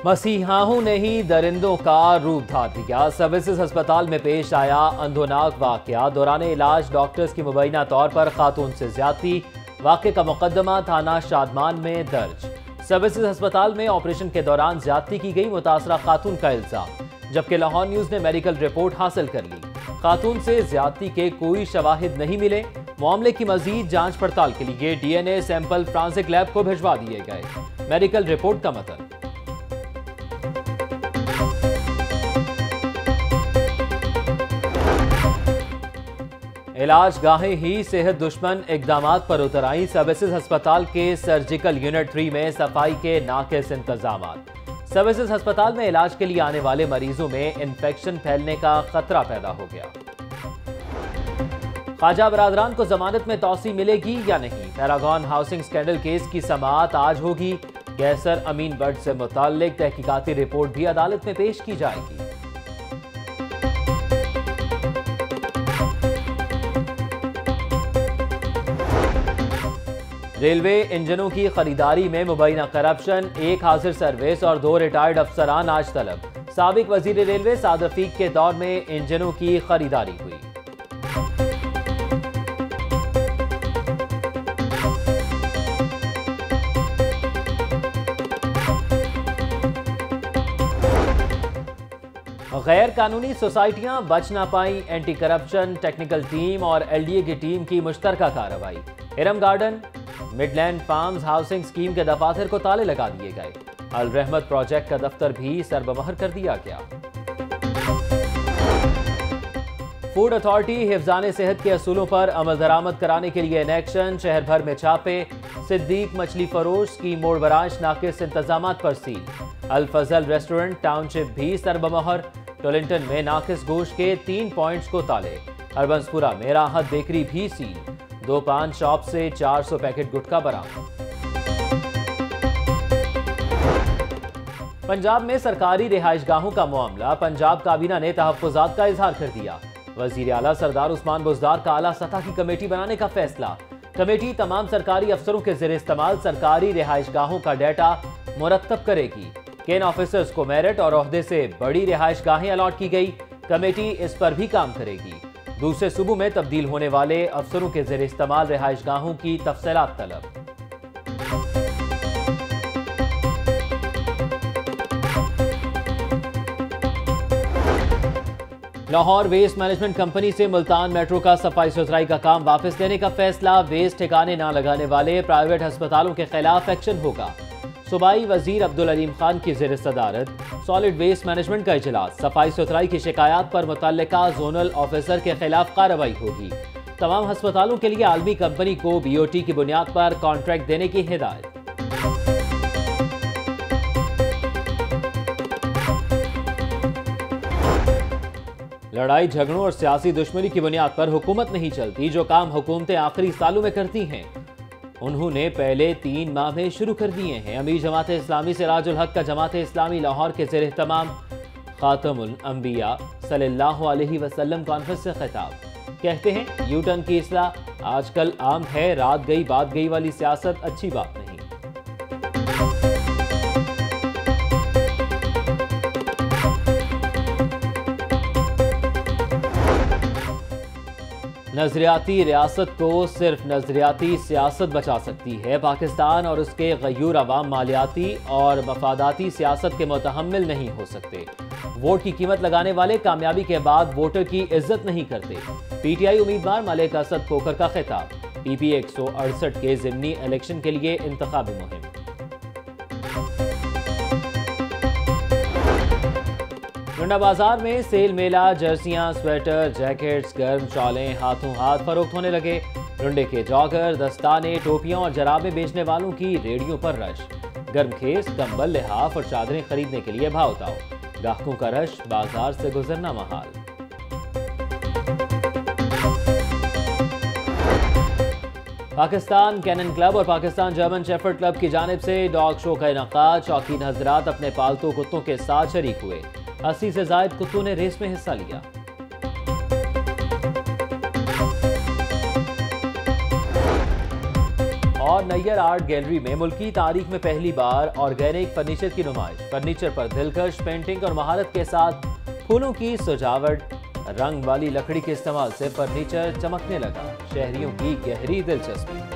मसीहाओं ने ही दरिंदों का रूप धार दिया। सर्विसेज अस्पताल में पेश आया अंधोनाक वाकया। दौरान इलाज डॉक्टर्स की मुबैना तौर पर खातून से ज्यादती। वाकये का मुकदमा थाना शादमान में दर्ज। सर्विसेज अस्पताल में ऑपरेशन के दौरान ज्यादती की गई, मुतासरा खातून का इल्जाम। जबकि लाहौर न्यूज ने मेडिकल रिपोर्ट हासिल कर ली। खातून से ज्यादती के कोई शवाहिद नहीं मिले। मामले की मजीद जांच पड़ताल के लिए DNA सैंपल फ्रांसिक लैब को भिजवा दिए गए। मेडिकल रिपोर्ट का मतन। इलाज गाहें ही सेहत दुश्मन इकदामात पर उतर आई। सर्विसेज अस्पताल के सर्जिकल यूनिट 3 में सफाई के नाकिस इंतजामात। सर्विसेज अस्पताल में इलाज के लिए आने वाले मरीजों में इंफेक्शन फैलने का खतरा पैदा हो गया। ख्वाजा बरादरान को जमानत में तौसी मिलेगी या नहीं? पैरागॉन हाउसिंग स्कैंडल केस की समाअत आज होगी। कैसर अमीन बट से मुताल्लिक तहकीकाती रिपोर्ट भी अदालत में पेश की जाएगी। रेलवे इंजनों की खरीदारी में मुबैना करप्शन। 1 हाजिर सर्विस और 2 रिटायर्ड अफसरान आज तलब। साबिक वजीर रेलवे साद रफीक के दौर में इंजनों की खरीदारी हुई। गैर कानूनी सोसाइटियां बच ना पाई। एंटी करप्शन टेक्निकल टीम और LDA की टीम की मुश्तरका कार्रवाई। Iram garden midland farms housing scheme के दफातर को ताले लगा दिए गए। अल रहमत प्रोजेक्ट का दफ्तर भी सरबमहर कर दिया गया। फूड अथॉरिटी हिफ्जाने सेहत के असूलों पर अमल दरामद कराने के लिए इन एक्शन। शहर भर में छापे। सिद्दीक मछली फरोश की मोड़ बराश नाकिस इंतजामात पर सील। अल फजल रेस्टोरेंट टाउनशिप भी सरबमहर। टोलिंटन में नाकिस गोश्त के 3 पॉइंट्स को ताले। अरबंसपुरा में राहत बेकरी भी सील। 2 पान शॉप से 400 पैकेट गुटखा बरामद। पंजाब में सरकारी रिहाइशगाहों का मामला। पंजाब काबीना ने तहफ्फुज़ात का इजहार कर दिया। वजीर आला सरदार उस्मान बुज़दार का आला सतह की कमेटी बनाने का फैसला। कमेटी तमाम सरकारी अफसरों के ज़ेरे इस्तेमाल सरकारी रिहाइशगाहों का डाटा मुरत्तब करेगी। किन ऑफिसर्स को मेरिट और ओहदे से बड़ी रिहाइशगाहें अलॉट की गई, कमेटी इस पर भी काम करेगी। दूसरे सूबों में तब्दील होने वाले अफसरों के ज़ेरे इस्तेमाल रिहाइशगाहों की तफसीलात तलब। लाहौर वेस्ट मैनेजमेंट कंपनी से मुल्तान मेट्रो का सफाई सुथराई का काम वापस लेने का फैसला। वेस्ट ठिकाने ना लगाने वाले प्राइवेट अस्पतालों के खिलाफ एक्शन होगा। सूबाई वजीर अब्दुल अलीम खान की ज़ेर सदारत सॉलिड वेस्ट मैनेजमेंट का इजलास। सफाई सुथराई की शिकायत पर मुतल्लिका जोनल ऑफिसर के खिलाफ कार्रवाई होगी। तमाम अस्पतालों के लिए आलमी कंपनी को BOT की बुनियाद पर कॉन्ट्रैक्ट देने की हिदायत। लड़ाई झगड़ों और सियासी दुश्मनी की बुनियाद पर हुकूमत नहीं चलती। जो काम हुकूमतें आखिरी सालों में करती हैं उन्होंने पहले 3 माह में शुरू कर दिए हैं। अमीर जमात इस्लामी सिराजुल हक का जमात इस्लामी लाहौर के ज़ेर इहतमाम खातमुल अंबिया सल्लल्लाहु अलैहि वसल्लम कॉन्फ्रेंस से खिताब। कहते हैं यूटर्न की इस्लाह आजकल आम है। रात गई बात गई वाली सियासत अच्छी बात नहीं। नजरियाती रियासत को सिर्फ नजरियाती सियासत बचा सकती है। पाकिस्तान और उसके गयूर अवाम मालियाती और मफादाती सियासत के मुतहम्मिल नहीं हो सकते। वोट की कीमत लगाने वाले कामयाबी के बाद वोटर की इज्जत नहीं करते। PTI उम्मीदवार मलिक असद कोकर का खिताब। PP 168 के ज़िमनी इलेक्शन के लिए इंतखाबी मुहिम। लुंडा बाजार में सेल मेला। जर्सियां, स्वेटर, जैकेट्स, गर्म शॉलें हाथों हाथ फरोख्त होने लगे। लुंडे के जॉगर, दस्ताने, टोपियां और जराबें बेचने वालों की रेडियो पर रश। गर्म खेस, कंबल, लिहाफ और चादरें खरीदने के लिए भाव ताव। ग्राहकों का रश, बाजार से गुजरना महाल। पाकिस्तान कैनन क्लब और पाकिस्तान जर्मन शेफर्ड क्लब की जानिब से डॉग शो का इनकाद। शौकीन हजरात अपने पालतू कुत्तों के साथ शरीक हुए। 80 से ज्यादा कुत्तों ने रेस में हिस्सा लिया। लाहौर नैयर आर्ट गैलरी में मुल्की तारीख में पहली बार ऑर्गेनिक फर्नीचर की नुमाइश। फर्नीचर पर दिलकश पेंटिंग और महारत के साथ फूलों की सजावट, रंग वाली लकड़ी के इस्तेमाल से फर्नीचर चमकने लगा। शहरियों की गहरी दिलचस्पी।